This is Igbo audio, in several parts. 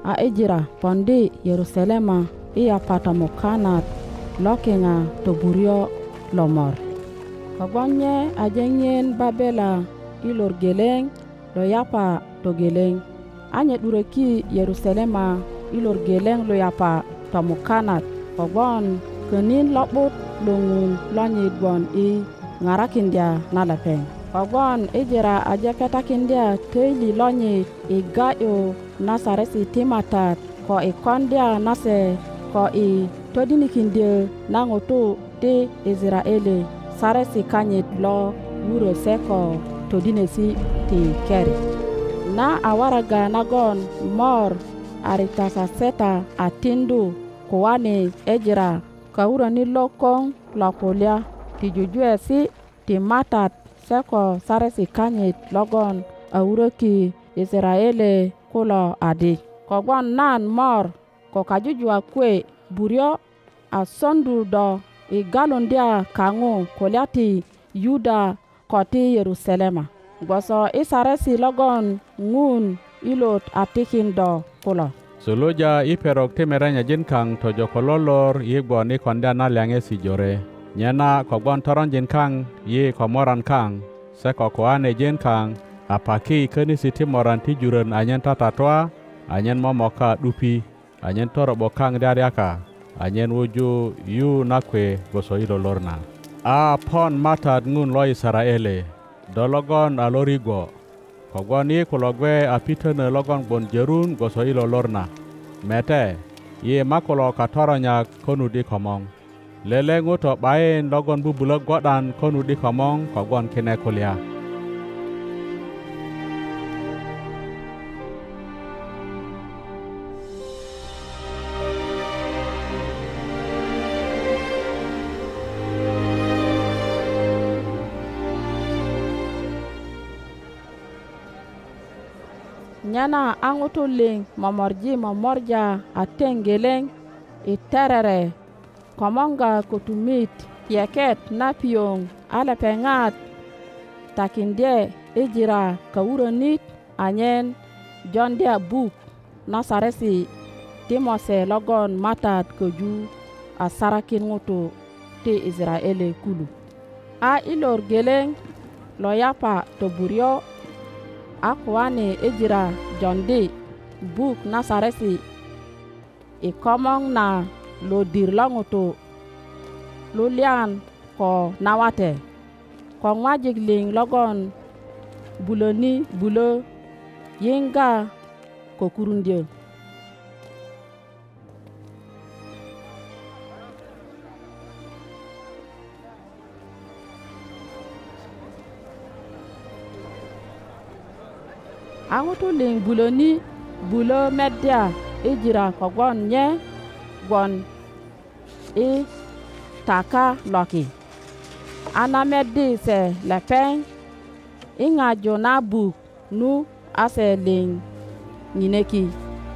a ejira pondi Yerusalema iya patamukanat lokinga toburio lomor. Kogonye ajenyen Babela ilor geleng lo yapa to geleng. Anye dureki Yerusalema ilor geleng lo yapa tamukanat. Kogon kenin lobut lungun lonyit gon I ngarakindia nalepeng. Kogon ejira ajepetakindia teili lonyit igayo nasaresi timatat ko ikondia nase ko I todinikindia nangoto ti Israeli saresi kanyit lo wuro seko todinesi ti keri. Na awaraga nagon mor aritasaseta atindu kuwani ejira kawurani lokong lakulia ti jujuesi ti matat seko saresi kanyit logon awuroki Israeli kulo adi. Kogon nan mor ko kajujua kwe burio asondu do igalundia kangu kuliati Yuda koti Yerusalema. Goso isaresi logon ngun ilot atikin do kulo. Suluja iperok timeranya jinkang tojo kololor yigbo ni konda na liange si jore. Nyena kogon toron jinkang ye komoran kang. Seko koane jinkang apaki keni siti moran tijuren anyen tatatwa. Anyen momoka dupi. Anyen toro bokang dariaka. Anyen wuju yu nakwe goso ilo lorna. A pon matad ngun lo Israeli. Dologon alorigo. Kogon ye kulogwe apitene logon bon jerun goso ilo lorna. Mete, ye makolo katoronya konu di komong. Lele nguto baen logon bubulok godan konu di komong kogon kine kulia. Nyana angutuling momorja atengeleng iterere komonga kutumit yeket napiong alepengat takindie ejira kawuronit anyen jondia buk nasaresi timose logon matad koju asarakin ngutu ti Israeli kulu. A ilor geleng loyapa toburio akwane ejira jondi buk nasaresi ikomong na lo dirlongutu lulian ko nawate ko ngwajigling logon buloni bulo yinga ko kurundio. Angutuling buloni bulo media ejira kogon nye gon taka loki. Ana meddi se lepeng inga jona buk nu ase ling nineki.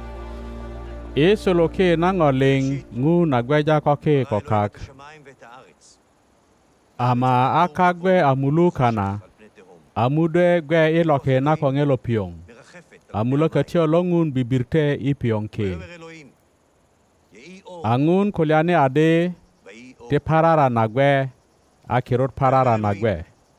Soloke nangoling ngu nagweja koke kokak. Ama akagwe amulukana. Amude gwe iloke nakongelo piong. Amuloka tio longun bibirte ipionke. Angun kuliane ade te parara nagwe akirot parara nagwe.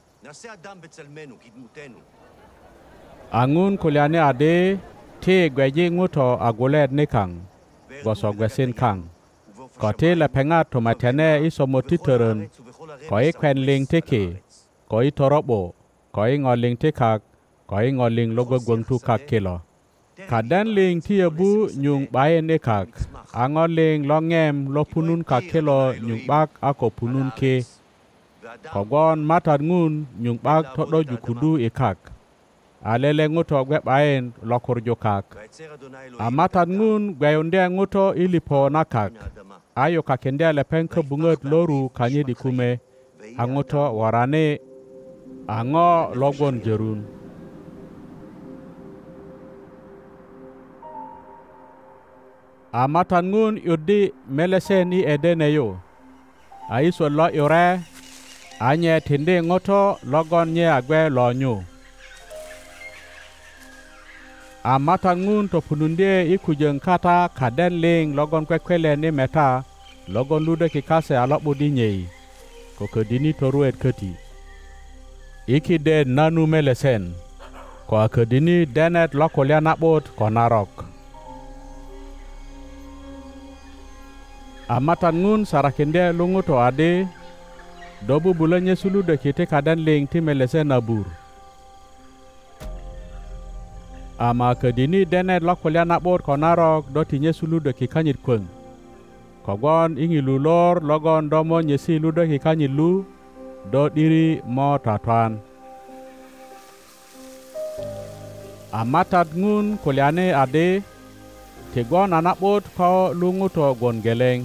Angun kuliane ade te gweje nguto aguled nekang goso gwesin kang. Kote lepenga tomatene isomotiteren koi kwenling teke koi torobo koi ngoling tekak koi ngoling logo gwangtu kak kilo. Kadan ling tiyabu nyung bayen ekak. Angoling longem lo punun kak kilo nyung bak ako punun ke. Kogon matad ngun nyung bak todo jukudu ekak. Alele nguto gwe bayen lokur jokak. Amatad ngun gwayonde nguto ilipo nakak. Ayo kakende lepeng kebunget loru kanye dikume. Anguto warane ango logon jerun. Amatan ngun yudi melesen I edeneyo. Aiso lo yore. Anye tinde ngoto logon nye agwe lo nyu. Amata ngun to pununde ikujeng kata kaden ling logon kwekwele ni meta logon lude ki kase alok budi nyei ko kedini toruet keti iki de nanu melesen ko kedini denet lokolya nabot ko narok amatan ngun sarakinde lungu to ade dobu bulannya sulu de kite kaden ling ti melesen nabur ama kedini denet lokolya nabot ko narok do tinye sulu de ki kanyit kweng kogon ingi lulor logon domo nyesi ludo hikanyi lu do diri mo tatwan amatat ngun kuliane ade tigon anakbot ko lungu to gon geleng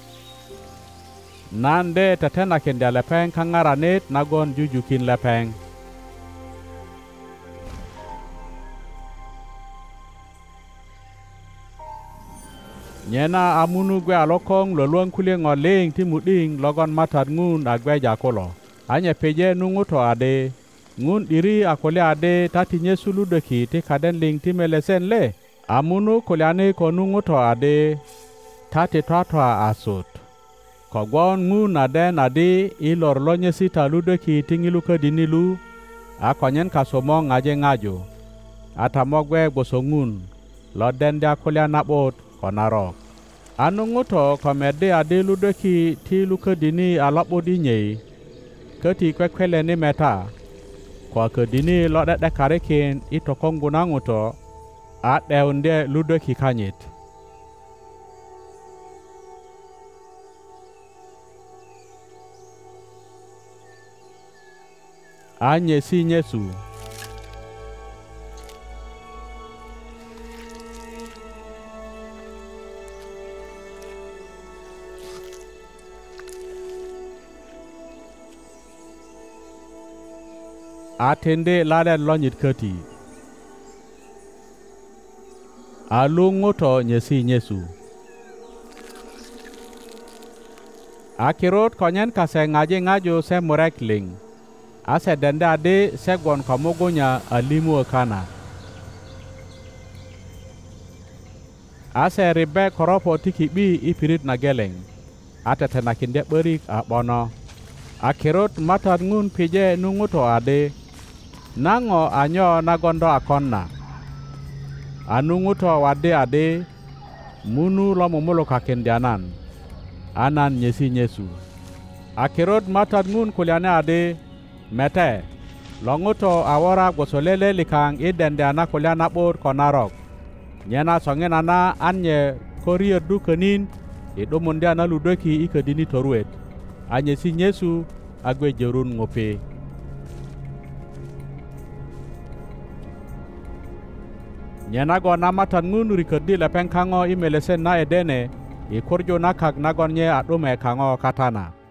nande tatena kenda lepeng kangaranet nagon jujukin lepeng nyena amunu gwe alokong loluang kulie ngoleng ti muding logon matat ngun agwe jakolo anya peje nungu to ade ngun diri akole ade tati nyesulu deki ti kaden ling ti melesen le amunu kuliane ko nungu to ade tati tatwa asut kogwon ngun aden ade ilor lo nyesi talu deki tingilu ke dinilu akonyen kasomong ngaje ngajo atamogwe gosongun lo den dia kulia nabot konarok anungu to komede ade ludeki ti luke dini alapodi nyei keti kwekwele ni meta kwa kedini lo de karekin itokongu nangu to ade unde ludeki kanyit anye si nyesu atende laden lonyit keti alungu to nyesi nyesu akirot konyen kase ngaje ngajo se murekling ase dende ade segon kamogonya alimu kana ase ribe koropo tikibi ipirit na geleng atetena kinde berik abono akirot matat ngun pije nungu to ade nango anyo nagondo akonna anungu to wade ade munu lo mumulo kakendianan anan nyesi nyesu akirot matat ngun kuliane ade mete longuto awora gosolele likang idende ana kuliana bor konarok nyena songen ana anye korier dukenin idomunde ana ludoki ikedini toruet anye si nyesu agwe jerun ngope nyena go namatan ngunu rikerdi lepeng kango imelesen na edene ikurjo nakak nagonye adume kango katana